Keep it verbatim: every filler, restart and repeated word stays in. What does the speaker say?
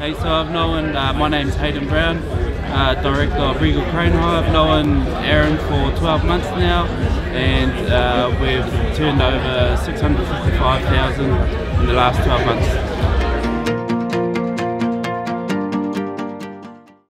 Hey, so I've known, uh, my name's Hayden Brown, uh, Director of Regal Crane Hire. I've known Aaron for twelve months now, and uh, we've turned over six hundred fifty-five thousand in the last twelve months.